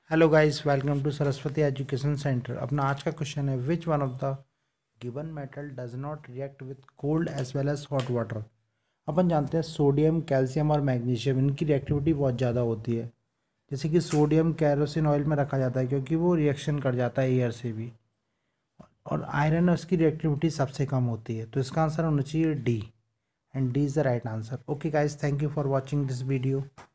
Hello guys, welcome to Saraswati education centre. अपना आज का क्वेश्चन है which one of the given metal does not react with cold as well as hot water. अपन जानते हैं sodium, calcium और magnesium, इनकी रिएक्टिविटी बहुत ज़्यादा होती है। जैसे कि सोडियम कैरोसिन ऑयल में रखा जाता है क्योंकि वो रिएक्शन कर जाता है एयर से भी। और आयरन, उसकी रिएक्टिविटी सबसे कम होती है। तो इसका आंसर होना चाहिए D, and D is the right answer. Okay guys, thank you for watching this video.